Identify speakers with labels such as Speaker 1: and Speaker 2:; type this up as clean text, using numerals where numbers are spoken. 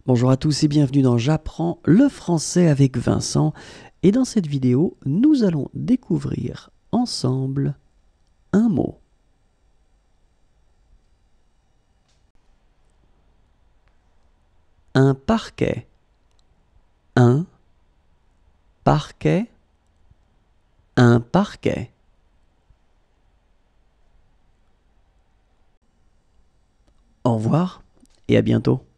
Speaker 1: Bonjour à tous et bienvenue dans J'apprends le français avec Vincent. Et dans cette vidéo, nous allons découvrir ensemble un mot. Un parquet. Un parquet. Un parquet. Au revoir et à bientôt.